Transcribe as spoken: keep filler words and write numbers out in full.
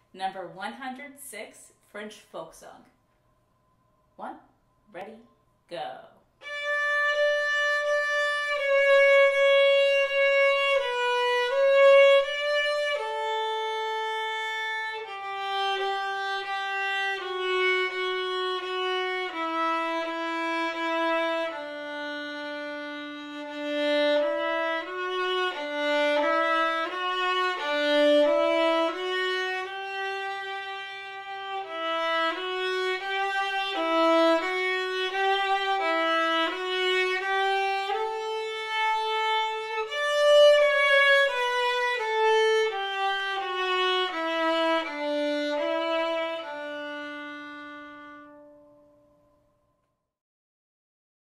number one hundred six, French folk song. One, ready, go.